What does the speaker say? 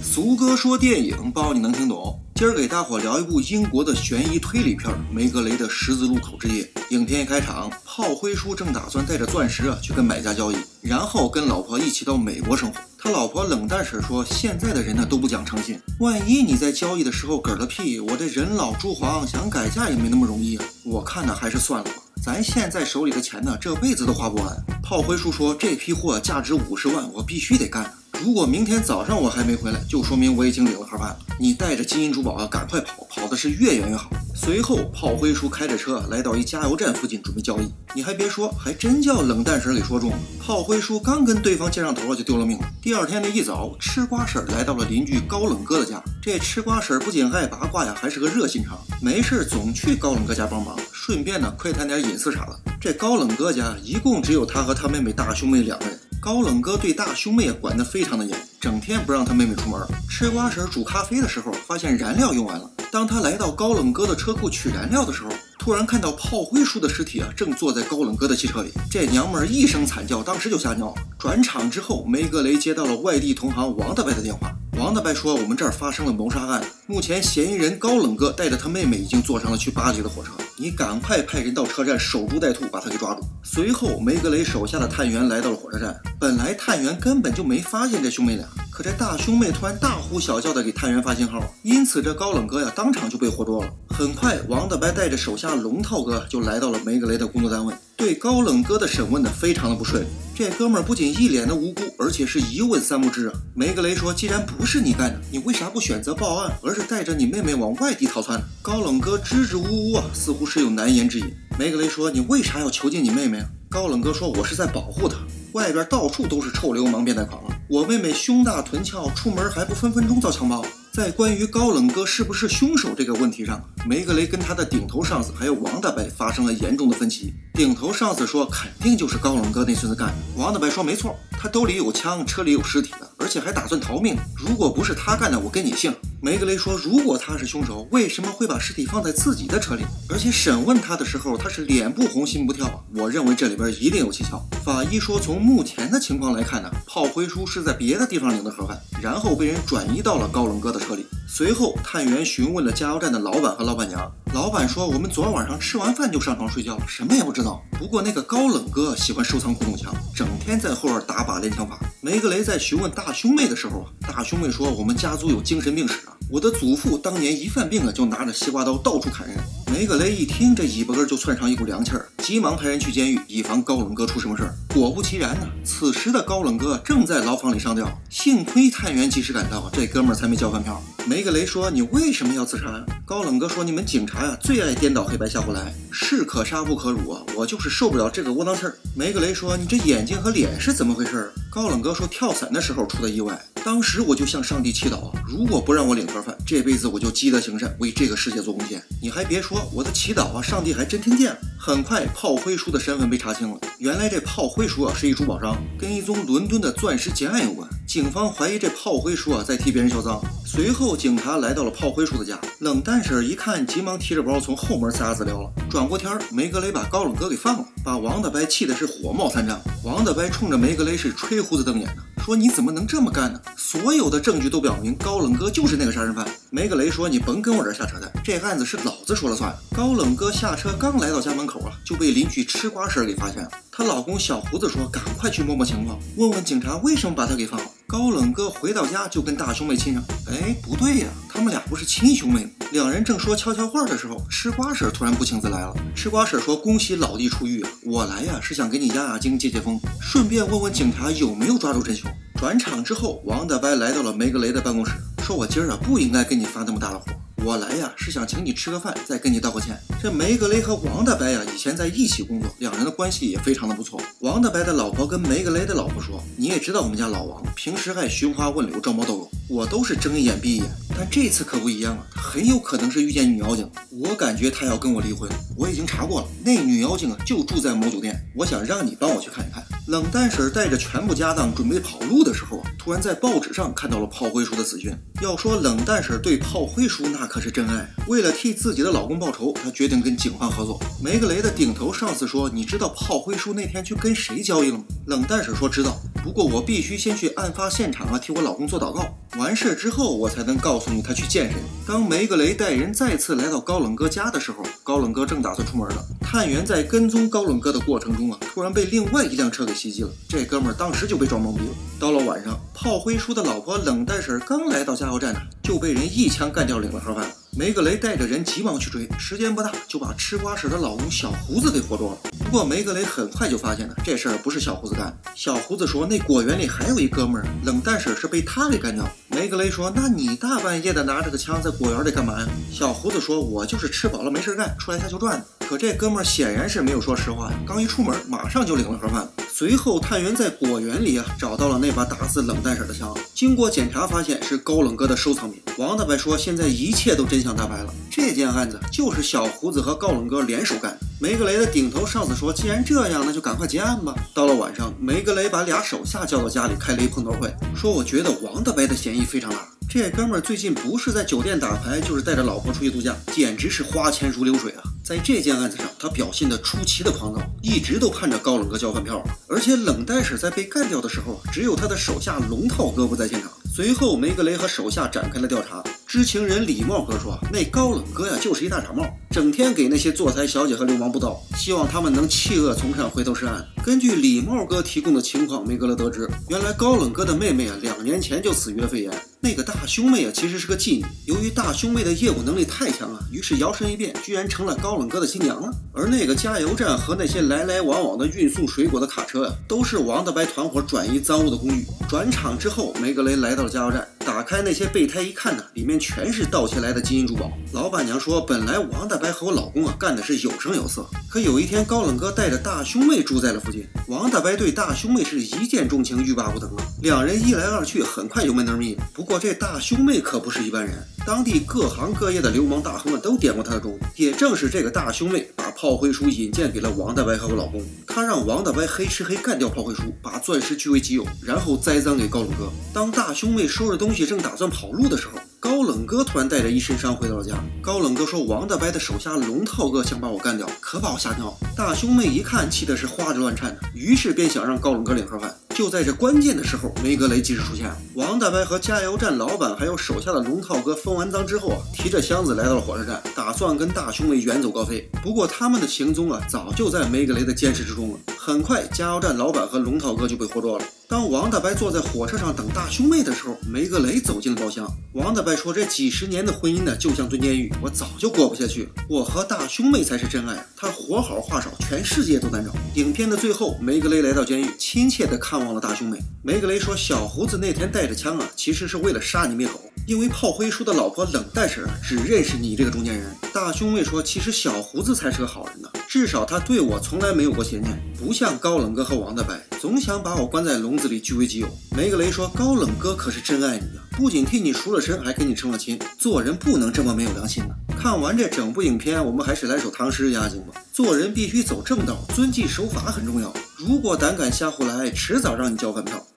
苏哥说电影，包你能听懂。今儿给大伙聊一部英国的悬疑推理片《梅格雷的十字路口之夜》。影片一开场，炮灰叔正打算带着钻石去跟买家交易，然后跟老婆一起到美国生活。他老婆冷淡时说：“现在的人都不讲诚信，万一你在交易的时候嗝了屁，我这人老珠黄，想改嫁也没那么容易啊。我看还是算了吧。咱现在手里的钱这辈子都花不完。”炮灰叔说：“这批货价值50万，我必须得干。如果明天早上我还没回来，就说明我已经领了盒饭了。你带着金银珠宝赶快跑，跑的是越远越好。”随后，炮灰叔开着车来到一加油站附近准备交易。你还别说，还真叫冷淡婶给说中了。炮灰叔刚跟对方见上头就丢了命了。第二天的一早，吃瓜婶来到了邻居高冷哥的家。这吃瓜婶不仅爱八卦还是个热心肠，没事总去高冷哥家帮忙，顺便窥探点隐私啥的。这高冷哥家一共只有他和他妹妹大兄妹2个人。高冷哥对大兄妹管得非常的严，整天不让他妹妹出门。吃瓜婶煮咖啡的时候，发现燃料用完了。当他来到高冷哥的车库取燃料的时候，突然看到炮灰叔的尸体正坐在高冷哥的汽车里。这娘们一声惨叫，当时就吓尿了。转场之后，梅格雷接到了外地同行王大白的电话。王大白说：“我们这儿发生了谋杀案，目前嫌疑人高冷哥带着他妹妹已经坐上了去巴黎的火车，你赶快派人到车站守株待兔，把他给抓住。”随后，梅格雷手下的探员来到了火车站。本来探员根本就没发现这兄妹俩，可这大兄妹突然大呼小叫的给探员发信号，因此这高冷哥当场就被活捉了。很快，王大白带着手下龙套哥就来到了梅格雷的工作单位，对高冷哥的审问非常的不顺利。这哥们儿不仅一脸的无辜，而且是一问三不知啊。梅格雷说：“既然不是你干的，你为啥不选择报案，而是带着你妹妹往外地逃窜呢？”高冷哥支支吾吾似乎是有难言之隐。梅格雷说：“你为啥要囚禁你妹妹啊？”高冷哥说：“我是在保护她，外边到处都是臭流氓变态狂我妹妹胸大臀翘，出门还不分分钟遭强暴。”在关于高冷哥是不是凶手这个问题上，梅格雷跟他的顶头上司还有王大白发生了严重的分歧。顶头上司说肯定就是高冷哥那孙子干的，王大白说没错，他兜里有枪，车里有尸体的，而且还打算逃命，如果不是他干的，我跟你姓。梅格雷说，如果他是凶手，为什么会把尸体放在自己的车里？而且审问他的时候，他是脸不红心不跳我认为这里边一定有蹊跷。法医说，从目前的情况来看炮灰叔是在别的地方领的盒饭，然后被人转移到了高冷哥的车里。随后，探员询问了加油站的老板和老板娘，老板说，我们昨晚上吃完饭就上床睡觉，什么也不知道。不过那个高冷哥喜欢收藏古董枪，整天在后边打把练枪法。梅格雷在询问大兄妹的时候，大兄妹说，我们家族有精神病史我的祖父当年一犯病就拿着西瓜刀到处砍人。梅格雷一听，这尾巴根就窜上一股凉气儿，急忙派人去监狱，以防高冷哥出什么事儿。果不其然此时的高冷哥正在牢房里上吊，幸亏探员及时赶到，这哥们儿才没交饭票。梅格雷说，你为什么要自杀高冷哥说，你们警察最爱颠倒黑白下胡来，士可杀不可辱我就是受不了这个窝囊气儿。梅格雷说，你这眼睛和脸是怎么回事高冷哥说，跳伞的时候出的意外，当时我就向上帝祈祷如果不让我领盒饭，这辈子我就积德行善，为这个世界做贡献。你还别说，我的祈祷上帝还真听见了。很快，炮灰叔的身份被查清了，原来这炮灰叔是一珠宝商，跟一宗伦敦的钻石劫案有关。警方怀疑这炮灰叔在替别人销赃。随后，警察来到了炮灰叔的家，冷淡婶一看，急忙提着包从后门撒资料了。转过天，梅格雷把高冷哥给放了，把王大白气的是火冒三丈。王大白冲着梅格雷是吹胡子瞪眼说，你怎么能这么干呢？所有的证据都表明高冷哥就是那个杀人犯。梅格雷说，你甭跟我这儿瞎扯淡，这案子是老子说了算。高冷哥下车刚来到家门口就被邻居吃瓜婶给发现了。她老公小胡子说，赶快去摸摸情况，问问警察为什么把他给放了。高冷哥回到家就跟大兄妹亲上，不对他们俩不是亲兄妹吗？两人正说悄悄话的时候，吃瓜婶突然不请自来了。吃瓜婶说，恭喜老弟出狱我来是想给你压压惊解解风，顺便问问警察有没有抓住真凶。转场之后，王大白来到了梅格雷的办公室，说，我今儿不应该跟你发那么大的火，我来是想请你吃个饭，再跟你道个歉。这梅格雷和王大白以前在一起工作，两人的关系也非常的不错。王大白的老婆跟梅格雷的老婆说，你也知道我们家老王平时爱寻花问柳，招猫逗狗，我都是睁一眼闭一眼，但这次可不一样他很有可能是遇见女妖精，我感觉他要跟我离婚。我已经查过了，那女妖精就住在某酒店，我想让你帮我去看一看。冷淡婶带着全部家当准备跑路的时候突然在报纸上看到了炮灰叔的死讯。要说冷淡婶对炮灰叔那可是真爱，为了替自己的老公报仇，她决定跟警方合作。梅格雷的顶头上司说，你知道炮灰叔那天去跟谁交易了吗？冷淡婶说知道， 不过我必须先去案发现场替我老公做祷告，完事之后我才能告诉你他去见谁。当梅格雷带人再次来到高冷哥家的时候，高冷哥正打算出门了。探员在跟踪高冷哥的过程中突然被另外一辆车给袭击了，这哥们儿当时就被撞懵逼了。到了晚上，炮灰叔的老婆冷淡婶刚来到加油站就被人一枪干掉，领了盒饭。梅格雷带着人急忙去追，时间不大就把吃瓜婶的老公小胡子给活捉了。不过梅格雷很快就发现这事儿不是小胡子干。小胡子说那果园里还有一哥们儿，冷淡婶是被他给干掉。梅格雷说那你大半夜的拿着个枪在果园里干嘛呀？小胡子说我就是吃饱了没事干，出来下球转。可这哥们儿显然是没有说实话，刚一出门马上就领了盒饭。随后探员在果园里找到了那把打死冷淡婶的枪，经过检查发现是高冷哥的收藏品。王大白说现在一切都真相大白了，这件案子就是小胡子和高冷哥联手干的。梅格雷的顶头上司说既然这样那就赶快结案吧。到了晚上，梅格雷把俩手下叫到家里开了一碰头会，说我觉得王大白的嫌疑非常大，这哥们儿最近不是在酒店打牌就是带着老婆出去度假，简直是花钱如流水啊。在这件案子上他表现得出奇的狂躁，一直都盼着高冷哥交饭票，而且冷淡婶在被干掉的时候只有他的手下龙套哥不在现场。随后梅格雷和手下展开了调查，知情人李茂哥说那高冷哥就是一大傻帽，整天给那些坐台小姐和流氓布道，希望他们能弃恶从善，回头是岸。根据李茂哥提供的情况，梅格雷得知原来高冷哥的妹妹2年前就死于了肺炎，那个大兄妹其实是个妓女，由于大兄妹的业务能力太强于是摇身一变居然成了高冷哥的新娘了。而那个加油站和那些来来往往的运送水果的卡车都是王大白团伙转移赃物的工具。转场之后，梅格雷来到了加油站，打开那些备胎一看里面全是盗窃来的金银珠宝。老板娘说本来王大白和我老公干的是有声有色，可有一天高冷哥带着大兄妹住在了附近，王大白对大兄妹是一见钟情欲罢不能两人一来二去很快就闷得密了。不过这大兄妹可不是一般人，当地各行各业的流氓大亨都点过他的钟。也正是这个大兄妹把炮灰叔引荐给了王大白和我老公，他让王大白黑吃黑干掉炮灰叔，把钻石据为己有，然后栽赃给高冷哥。当大兄妹收拾东西正打算跑路的时候，高冷哥突然带着一身伤回到了家。高冷哥说王大白的手下龙套哥想把我干掉，可把我吓尿。大兄妹一看气的是花枝乱颤于是便想让高冷哥领盒饭。就在这关键的时候，梅格雷及时出现了。王大白和加油站老板还有手下的龙套哥分完赃之后提着箱子来到了火车站，打算跟大兄妹远走高飞。不过他们的行踪早就在梅格雷的监视之中了。很快加油站老板和龙套哥就被活捉了。当王大白坐在火车上等大兄妹的时候，梅格雷走进了包厢。王大白说这几10年的婚姻就像蹲监狱，我早就过不下去了，我和大兄妹才是真爱，他活好话少，全世界都难找。影片的最后，梅格雷来到监狱，亲切地看望了大兄妹。梅格雷说小胡子那天带着枪其实是为了杀你灭口，因为炮灰叔的老婆冷淡婶只认识你这个中间人。大兄妹说其实小胡子才是个好人至少他对我从来没有过邪念，不像高冷哥和王大白总想把我关在笼子里据为己有。梅格雷说高冷哥可是真爱你不仅替你赎了身，还给你成了亲，做人不能这么没有良心看完这整部影片，我们还是来首唐诗压惊吧。做人必须走正道，遵纪守法很重要，如果胆敢瞎胡来，迟早让你交饭票。